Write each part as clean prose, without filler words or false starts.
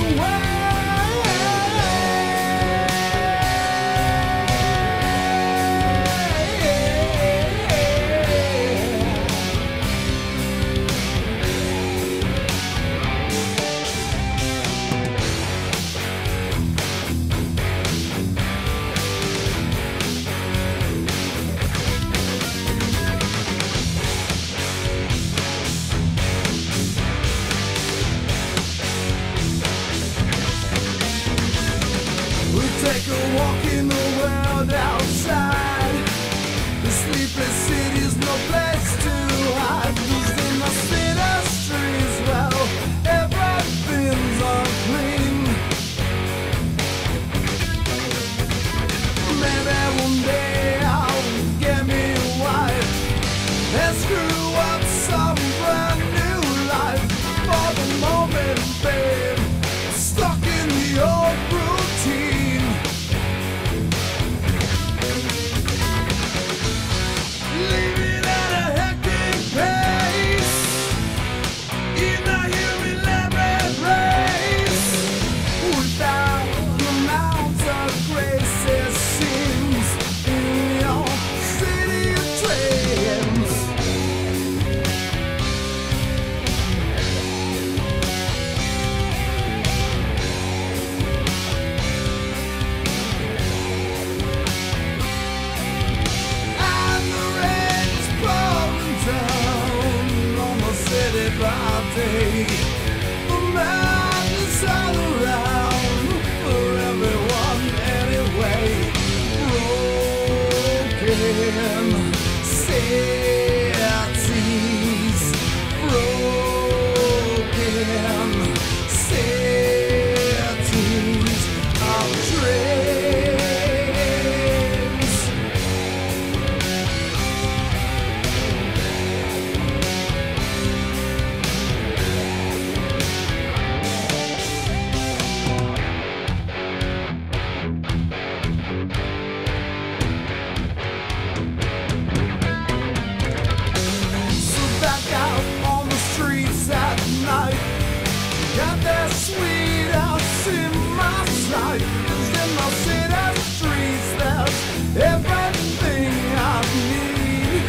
Take a walk in the world outside. The sleepless city's no place to hide. 'Cause in the city streets, well, everything's unclean. Maybe one day I'll get me a wife and screw up some brand new life. For the moment, babe, stuck in the old routine. Living at a hectic pace in a human lemon race, without an amount of grace, it seems, in your city of dreams. And the rain's pouring down on the city by day. The madness all around for everyone anyway. Broken cities, broken cities of dreams. So back out on the streets at night, got that sweet house in my sight. 'Cause in my city streets there's everything I need.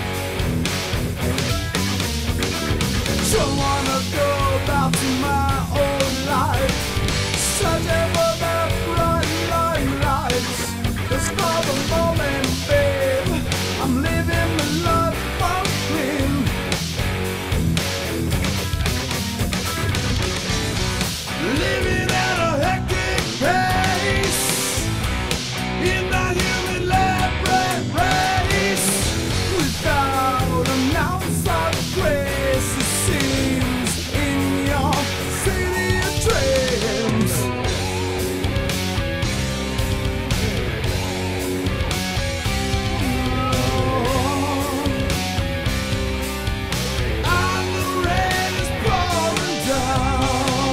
Don't wanna go back to my old life, searching for that bright lights. 'Cause for the moment, babe, I'm living the life I'm clean. Living at a hectic pace in the human lemon race, without an ounce of grace, it seems, in your city of dreams. And the rain is pouring down.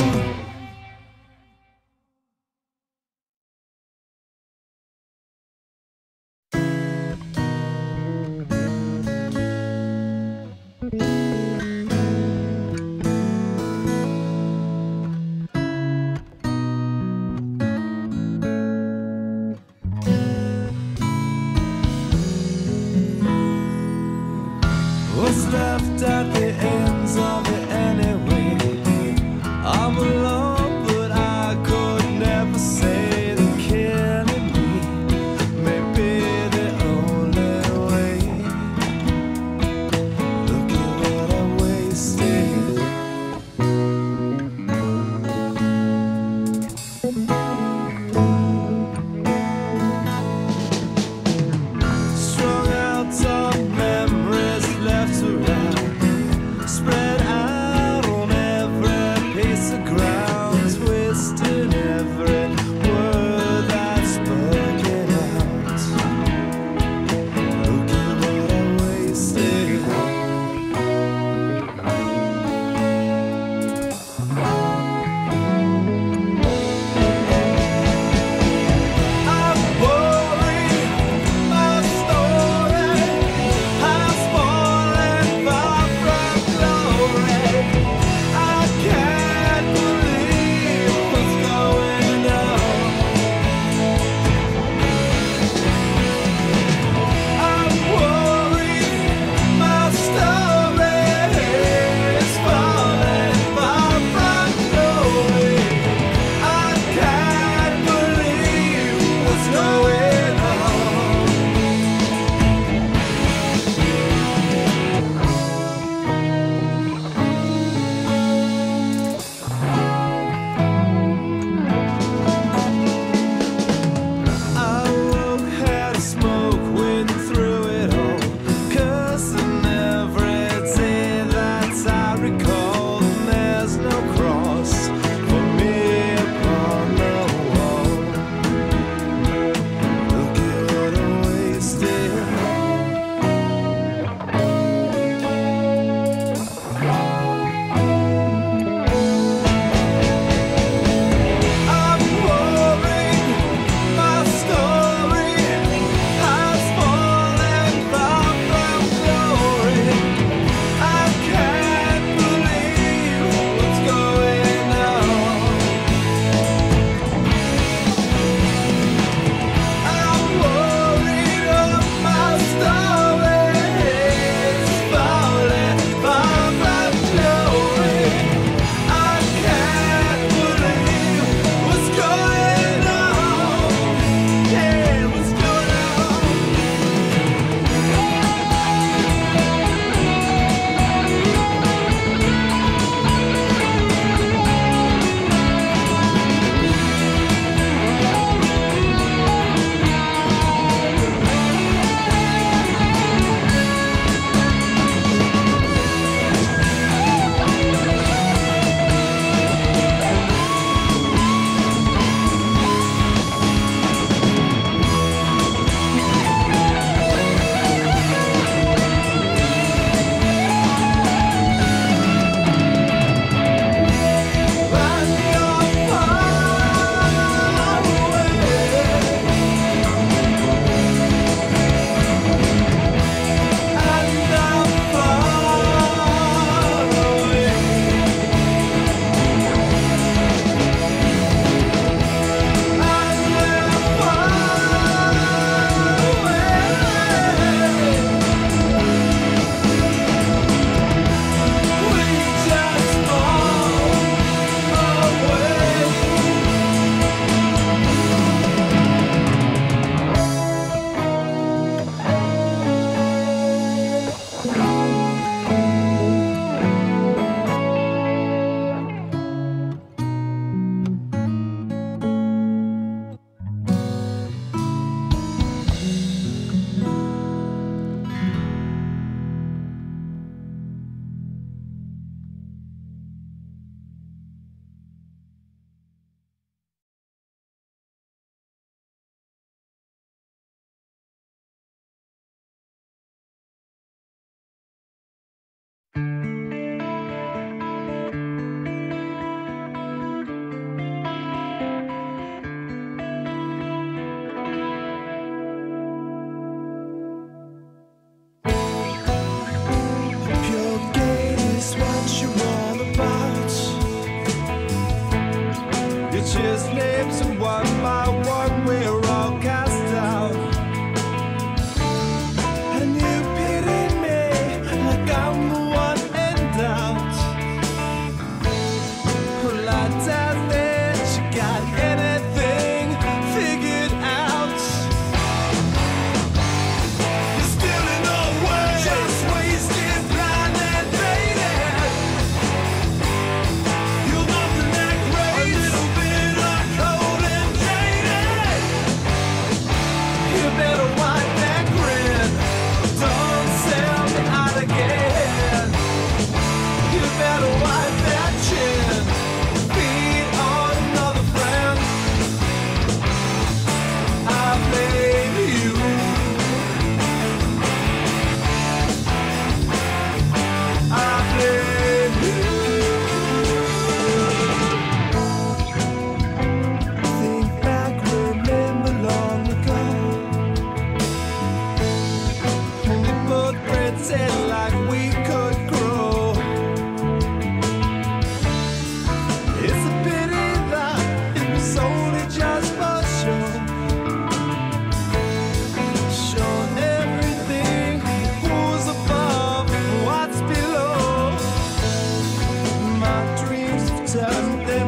What's left at the ends of it anyway? I'm alone, but I could never say the killing me may be the only way. Look at what I wasted. Strung out on memories left around.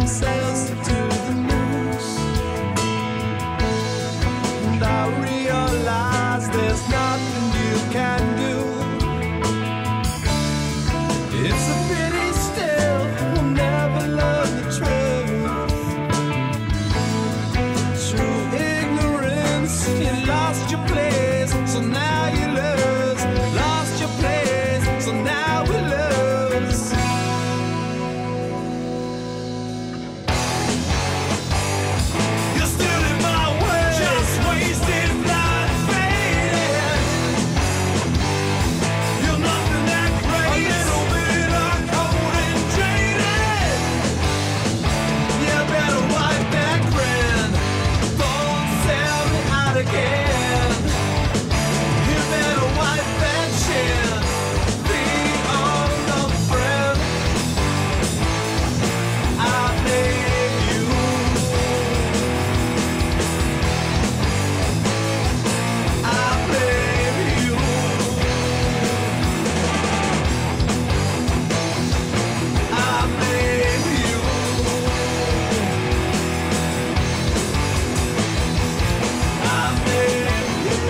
themselves to the news. And I realize there's nothing you can do. It's a pity still we'll never learn the truth. Through ignorance you lost your place, so now you lose. Lost your place, so now we lose. You're still in my way, just wasting blind fading. You're nothing that great, a little bit of cold and jaded. You better wipe that grin, don't sell me out again. You better wipe that chin, be on the friend. I blame you. I blame you. I blame you. I blame you.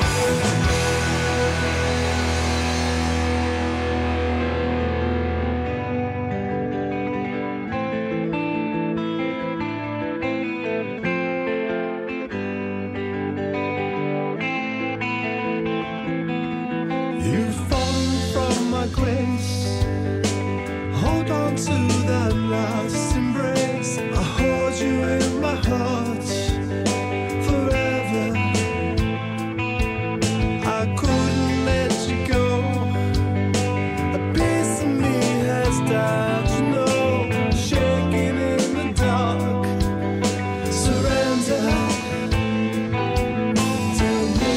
You've fallen from my grace. Hold on to that last embrace. I hold you in my heart forever. I couldn't let you go. A piece of me has died, you know, shaking in the dark. Surrender to you.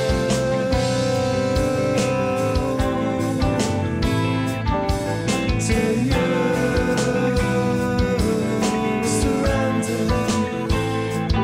To you. Surrender.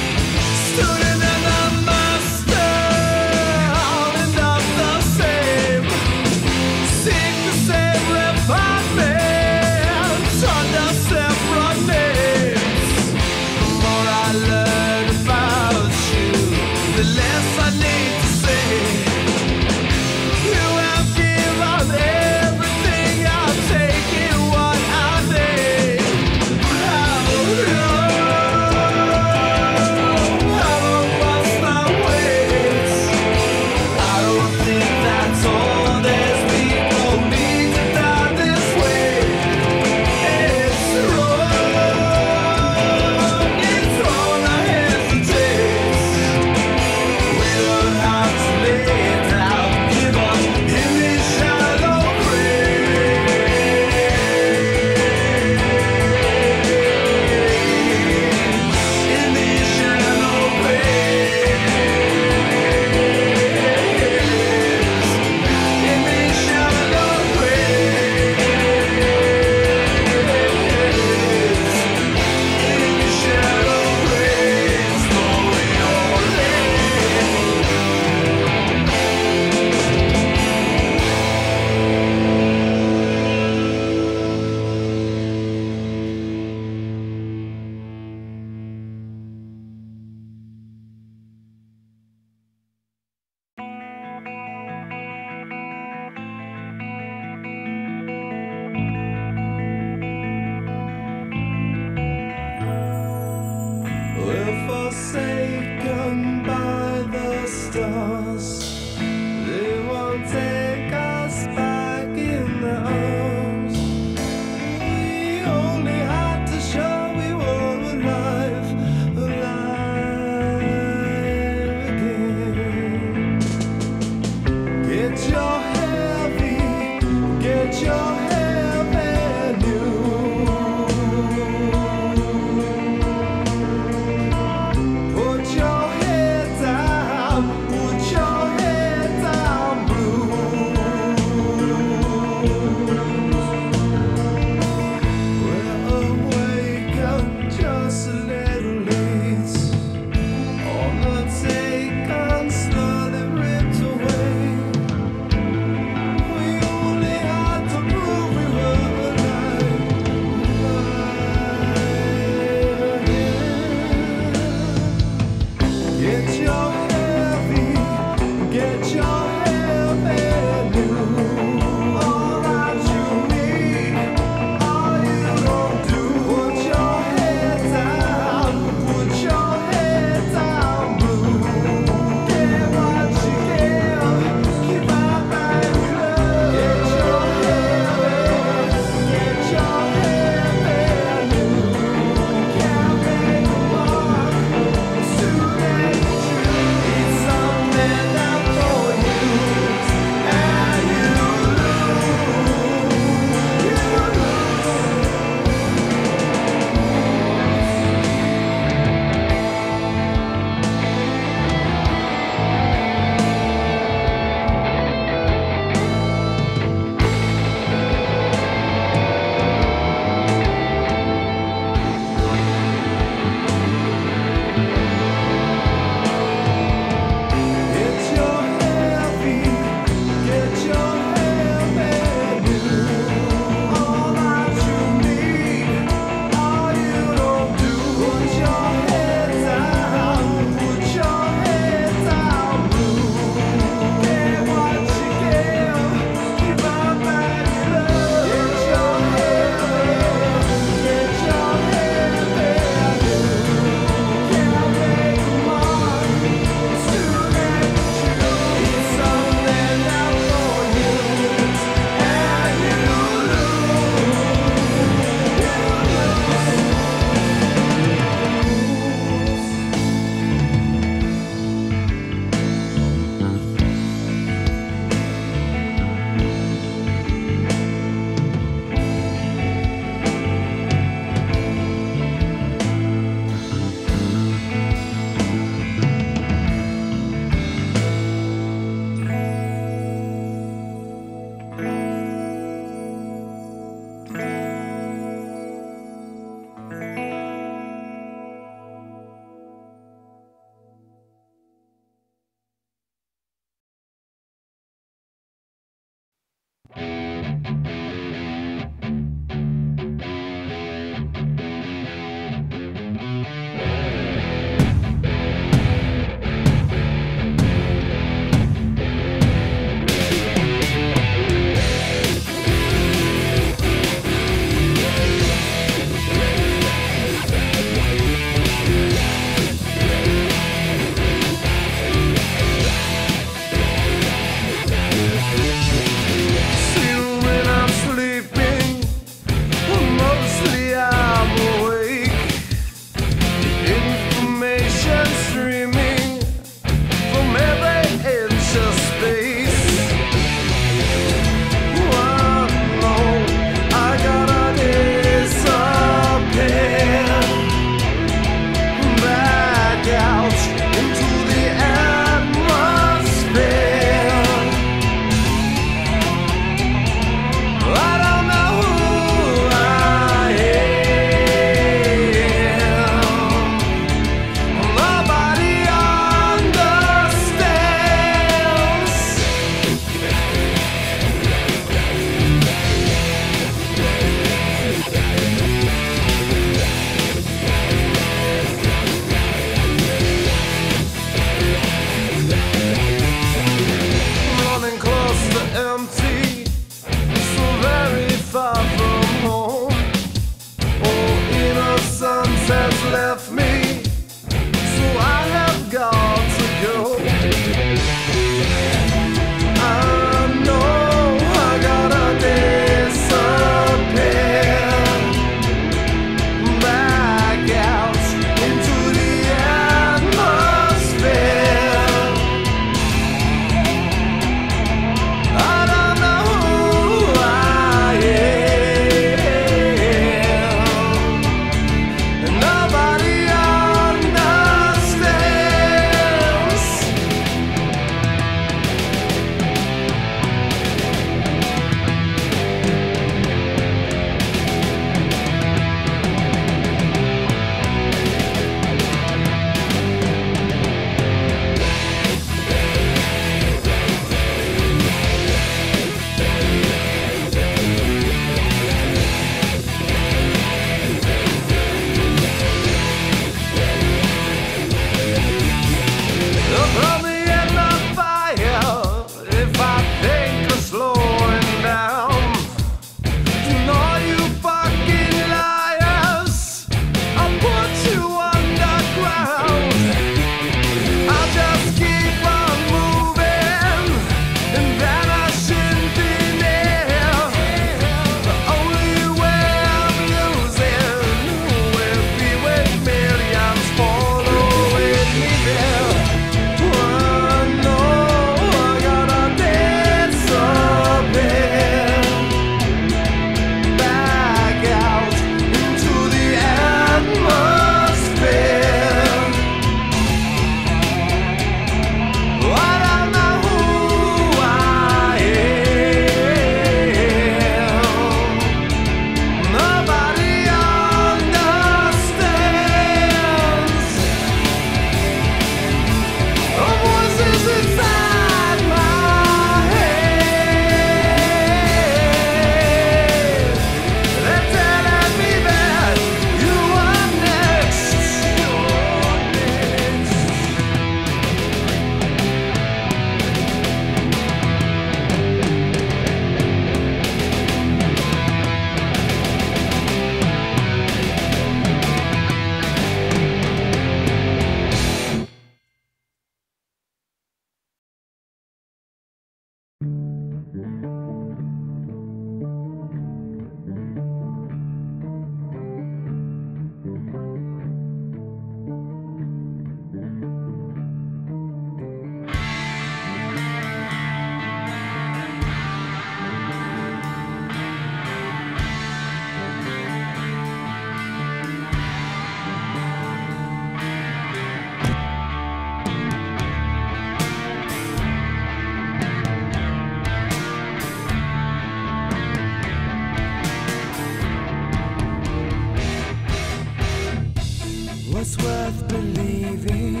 worth believing.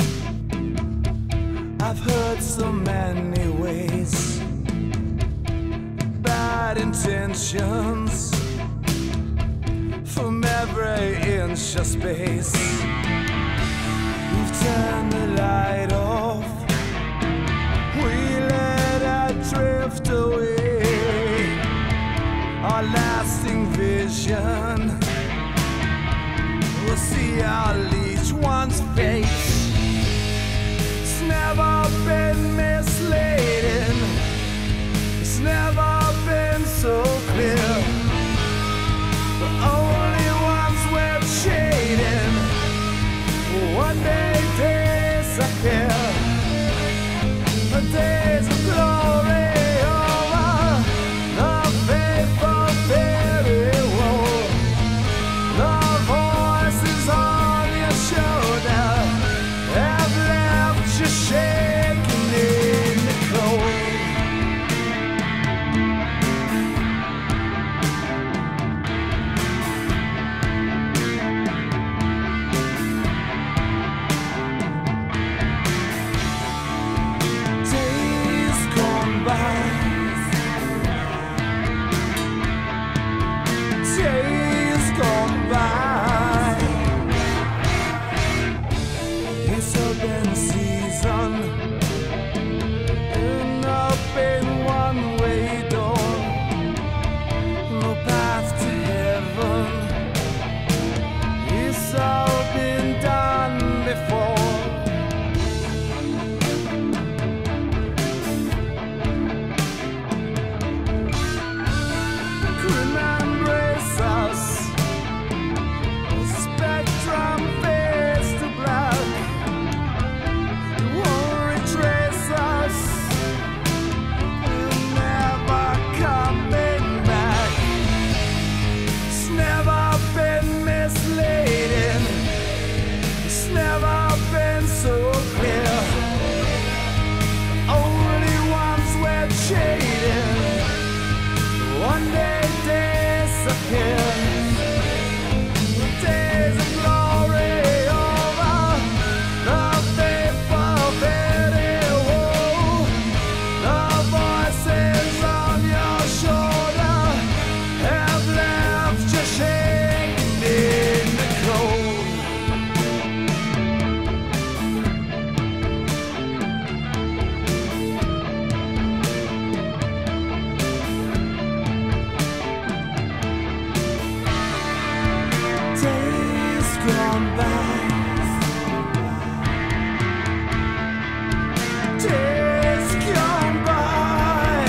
I've heard so many ways, bad intentions from every inch of space. We've turned the light off, we let it drift away. Our lasting vision, we'll see our each one's face. It's never been misleading, it's never been so clear. The only ones we're shading one day disappear. The days of glory over the faithful very woe. The voices on your shoulder have left you shaking in the cold. Days gone by, days gone by. It's open season, an open one-way door, no path to heaven. It's all been done before. Couldn't embrace us, the spectrum fades to black. It won't retrace us, we're never coming back. It's never been misleading, it's never been so clear. The only ones we're shading one day disappear. The days of glory over the faithful very woe. The voices on your shoulder have left you shaking in the cold. Days gone by, days gone by.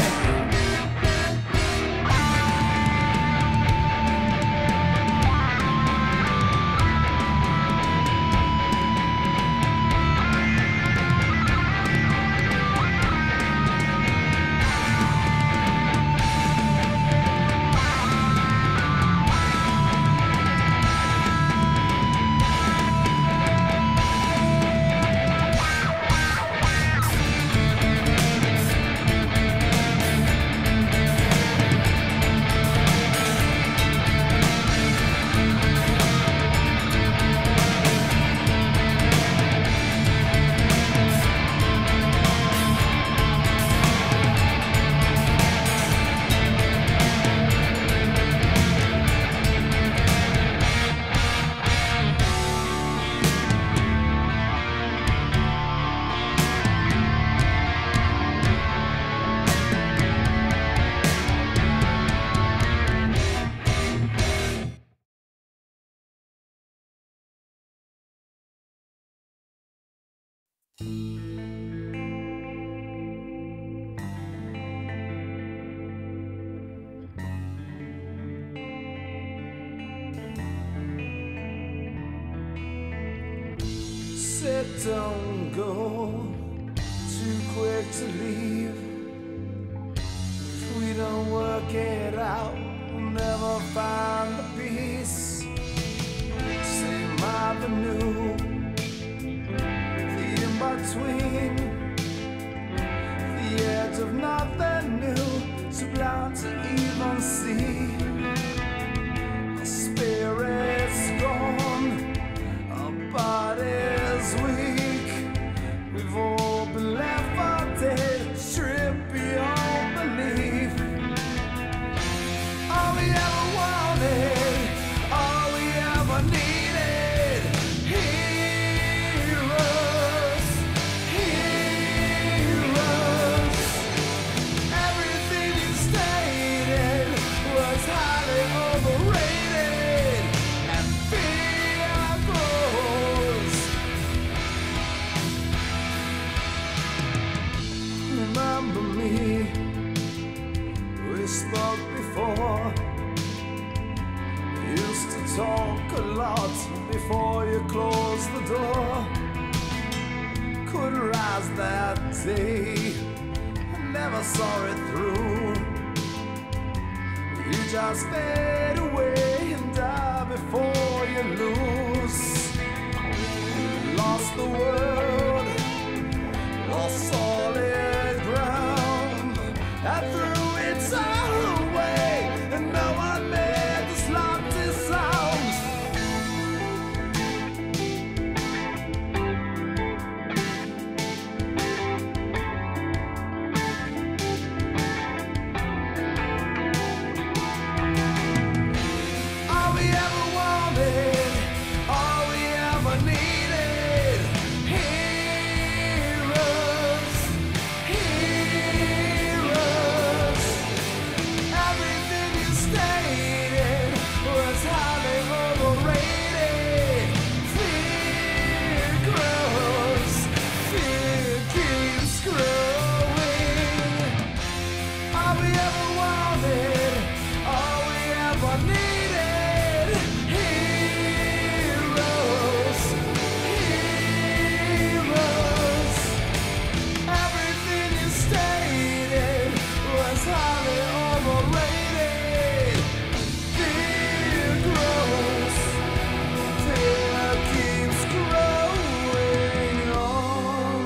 Said don't go too quick to leave. If we don't work it out, we'll never find the peace. Same avenue, the in-between, the edge of nothing new, too blind to even see. Our spirit's gone, our body talk a lot before you close the door. Couldn't rise that day, never saw it through. You just fade away and die before you lose. Lost the world, lost solid ground. I threw it all away, and no one made the slightest sound. All we ever wanted, all we ever needed. Heroes, heroes. Everything you stated was highly overrated. Fear grows, fear keeps growing. All we ever wanted, all we ever needed. Heroes, heroes. Everything you stated was highly overrated. Fear grows, fear keeps growing on.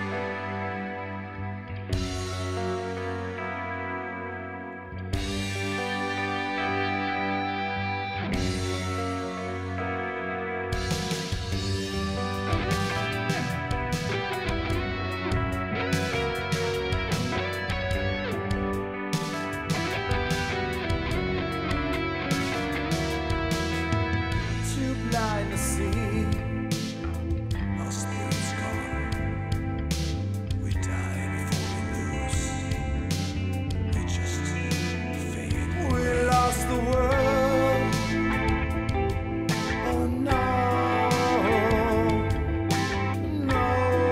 Too blind to see. Our spirit's gone. We die before we lose. We just fade. We lost the world. Oh no, no.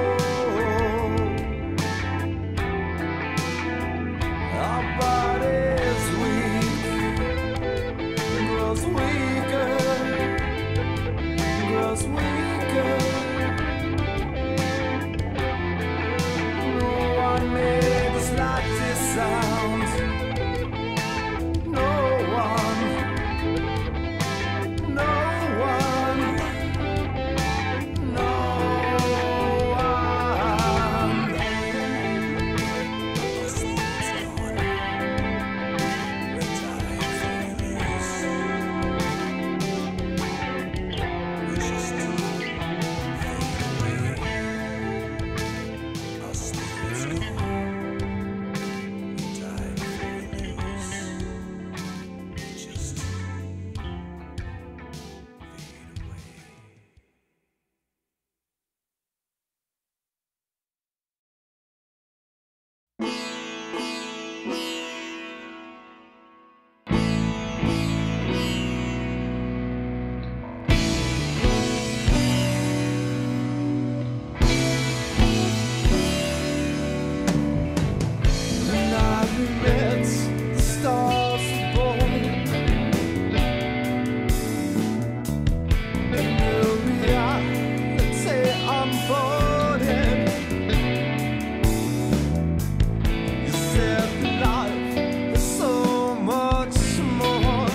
Our body's weak, grows weaker, grows weaker. No one made the slightest sound. No one, no one, no one. Our spirit's gone. We die before we lose. We just fade away. Our spirit's gone. We die before we lose. We just fade away. The night we met, the stars were born. A new reality unfolded. You said life is so much more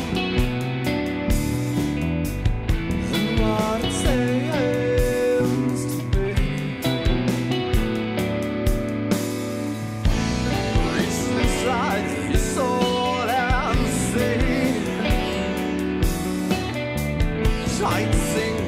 than what it seems to be. Reach inside your soul and see. Try to sing